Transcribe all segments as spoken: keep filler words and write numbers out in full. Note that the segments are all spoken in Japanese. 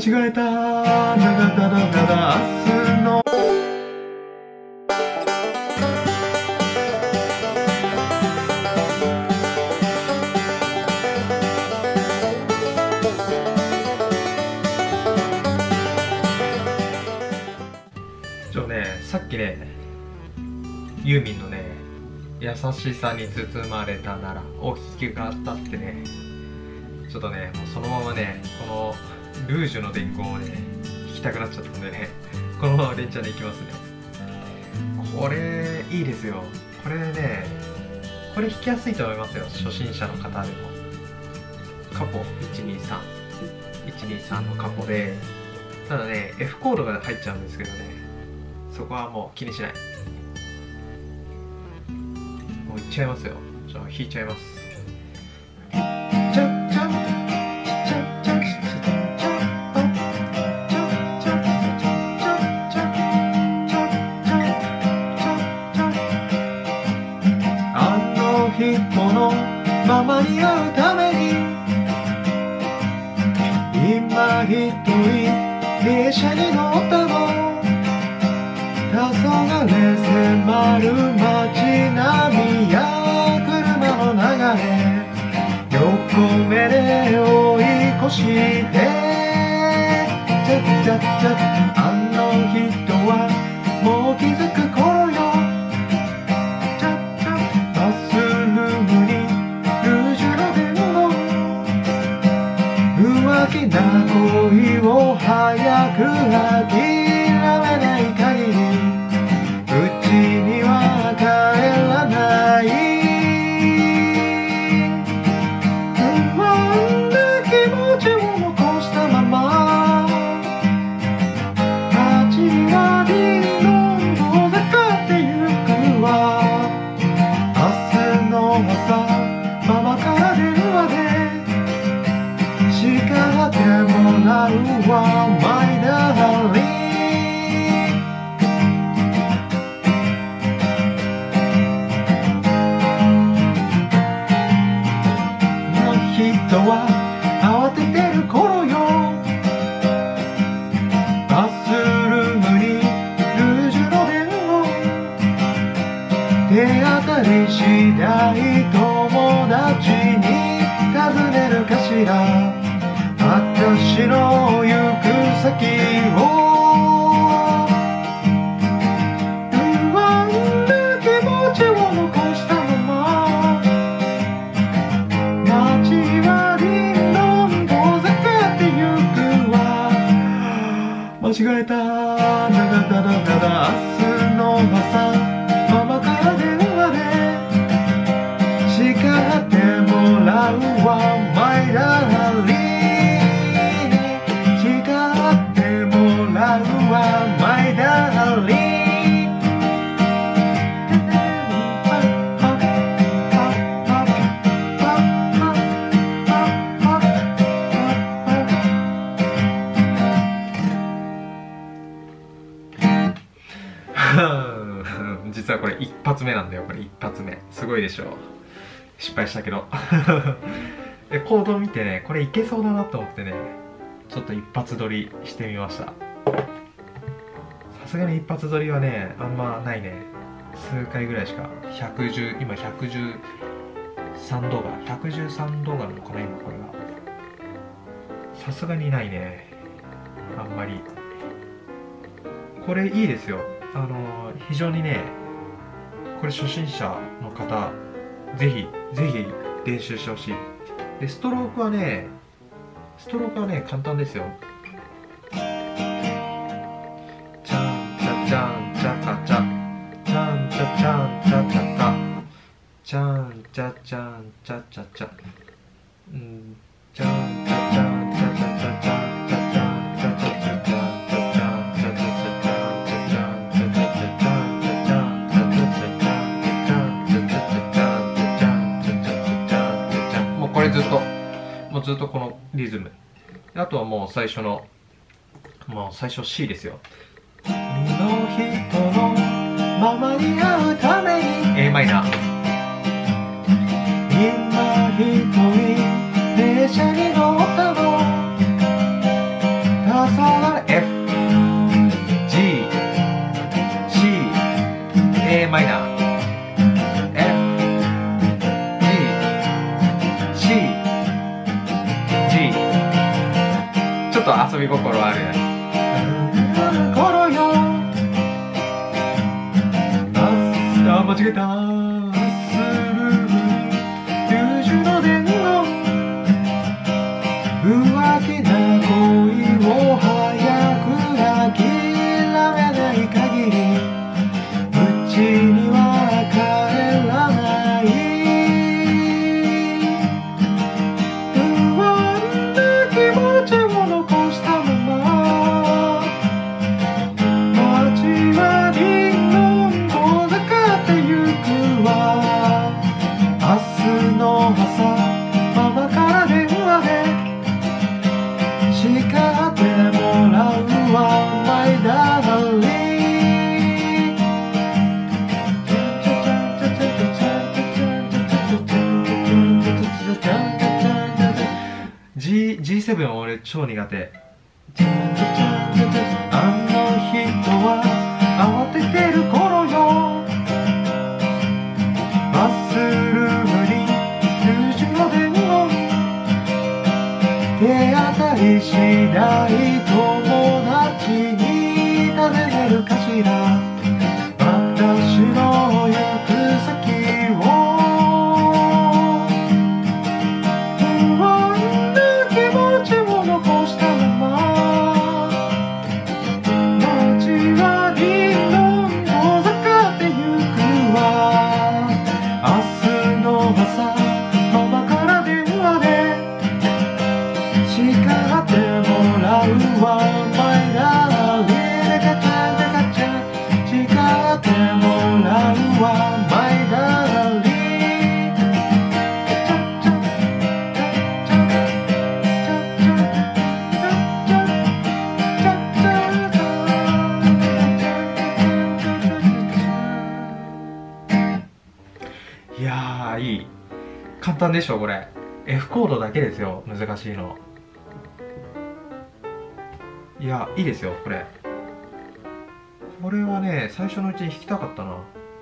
違えたダダダダダダ明日のちょね、さっきねユーミンのね優しさに包まれたならを弾きがあったってね、ちょっとねもうそのままねこのルージュの伝言をね弾きたくなっちゃったんでね、このまま連チャンでいきますね。これいいですよ。これねこれ弾きやすいと思いますよ、初心者の方でも。カポいちにさんいちにさんのカポで、ただね F コードが入っちゃうんですけどね、そこはもう気にしない。もういっちゃいますよ。じゃあ弾いちゃいます。あの人のままに会うために今一人列車に乗ったの。黄昏迫る街並みや車の流れ、横目で追い越してチャッチャッチャッ、あの人はもう気づく頃よ。チャッチャッ、バスルームにルージュの伝言、浮気な恋を早く諦めない限りうちには帰らない。不安な気持ちを残したまま街はりんどん遠ざかってゆくわ。明日の朝ママから電話で叱ってもらうわ、マイダーリン。人は慌ててる頃よ。バスルームにルージュの電話、手当たり次第友達に尋ねるかしら、私の行く先を。不安な気持ちを残したまま街はりんどん遠ざかってゆくわ。間違えたダダダダダダ明日の朝ママから電話で叱ってもらうわ、マイダーリン。叱ってもらうわ、マイダーリン。実はこれ一発目なんだよ。これ一発目すごいでしょ。失敗したけどでコードを見てね、これいけそうだなと思ってね、ちょっと一発撮りしてみました。さすがに一発撮りはねあんまないね。数回ぐらいしか。ひゃくじゅう今ひゃくじゅうさん動画ひゃくじゅうさん動画なのかな今これが。さすがにないねあんまり。これいいですよ。あのー、非常にねこれ初心者の方ぜひぜひ練習してほしい。でストロークはねストロークはね簡単ですよ。チャンチャチャンチャカチャチャンチャチャンチャチャカチャンチャチャンチャチャチャうんチャンチャチャンチャチャチャチャンチャチャンチャチャチャチャンチャチャンチャチャチャチャンチャチャチャンチャチャチャンチャチャチャチャンチャチャチャンチャチャチャチャン。もうこれずっともうずっとこのリズム。あとはもう最初のもう最初 C ですよ。の人のままに会うために A マイナー。今一人電車に乗ったの。黄遊び心ある。頃よ、あ、間違えた。する友情の伝言、浮気な恋を早く諦めない限りうちには帰らない。不安な気持ちを残したまま街はりんどん遠ざかってゆくわ。明日の朝ママから電話で叱ってもらうわ My darling。 G、ジーセブン 俺超苦手。あの人は慌ててる頃よ、バスルームに友情の伝言、手当たり次第友達に尋ねるかしら、私の行く先を。不安な気持ちを残したまま街はりんどん遠ざかってゆくわ。明日の朝ママから電話で叱ってもらうわ My darling。 カチャンカチャン叱ってもらうわ My darling。 いやー、いい。簡単でしょこれ。 F コードだけですよ難しいの。いや、いいですよこれ。これはね最初のうちに弾きたかったな。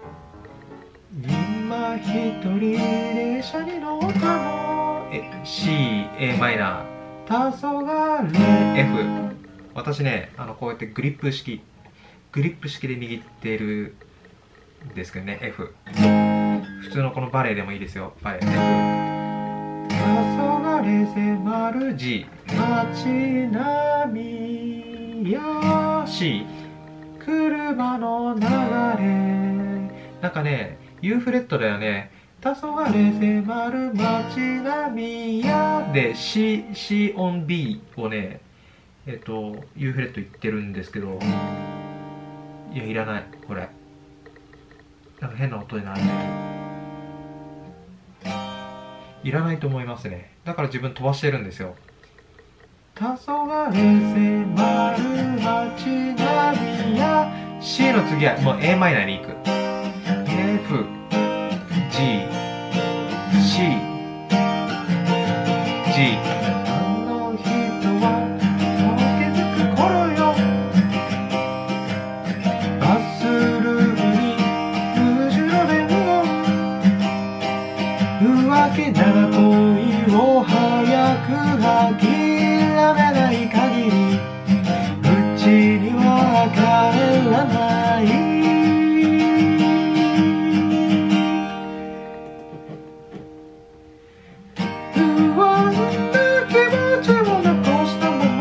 今一人電車に乗ったの。え C、A マイナー、黄昏 F。 私ねあのこうやってグリップ式グリップ式で握ってるんですけどね F。 普通のこのバレエでもいいですよバレエ F。 黄昏迫る G、 街並みや C、 車の流れ。なんかね U フレットだよね。黄昏迫る街並みやで C、 C オン B をねえっと U フレット言ってるんですけど、いやいらないこれ。なんか変な音になるね。いらないと思いますね。だから自分飛ばしてるんですよ。黄昏迫る街並みや C の次はもう A マイナーに行く。 F、G、C、G。 あの人は気づく頃よ、バスルームに友情の伝言、浮気な恋を早く諦めない限りうちには帰らない。不安な気持ちを残したまま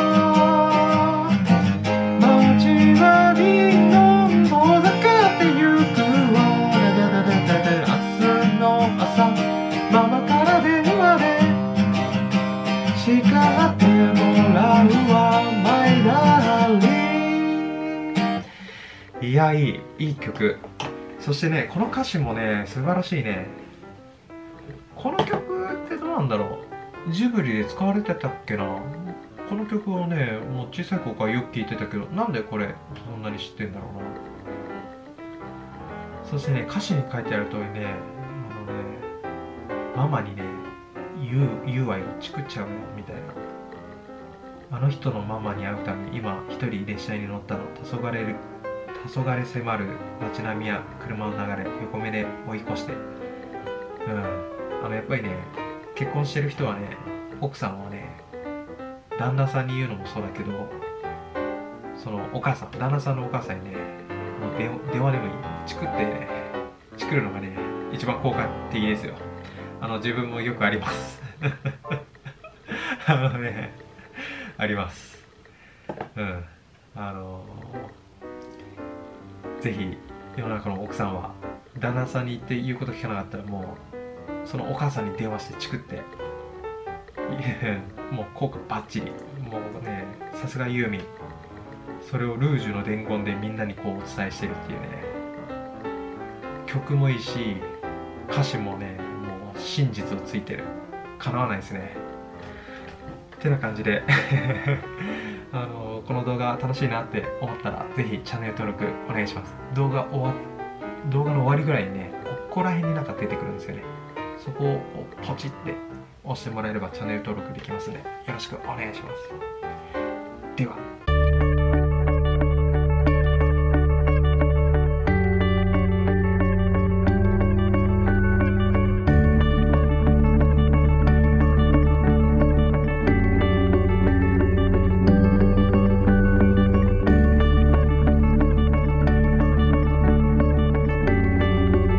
街はりんどん遠ざかってゆくわ。明日の朝ママから電話で叱ってもらうわ My darling。 いや、いいいい曲。そしてねこの歌詞もね素晴らしいね。この曲ってどうなんだろう、ジブリで使われてたっけな。この曲をねもう小さい頃からよく聴いてたけど、なんでこれそんなに知ってんだろうな。そしてね歌詞に書いてある通りね、あのねママにね言う言うわよ、チクっちゃうよみたいな。あの人のママに会うために今一人列車に乗ったの。黄昏る黄昏迫る街並みや車の流れ、横目で追い越して。うんあのやっぱりね結婚してる人はね奥さんをね旦那さんに言うのもそうだけど、そのお母さん、旦那さんのお母さんにね、もう電電話でもいい、チクってね、チクるのがね、一番効果的ですよ。あの自分もよくありますあのね、あります。うん。あのー、ぜひ世の中の奥さんは旦那さんに言って言うこと聞かなかったら、もうそのお母さんに電話してチクってもう効果バッチリ。もうね、さすがユーミン、それをルージュの伝言でみんなにこうお伝えしてるっていうね。曲もいいし歌詞もね、もう真実をついてる。かなわないですね。てな感じであのこの動画楽しいなって思ったら、ぜひチャンネル登録お願いします。動画終わ動画の終わりぐらいにね、ここら辺になんか出てくるんですよね。そこをポチって押してもらえればチャンネル登録できますので、よろしくお願いします。では。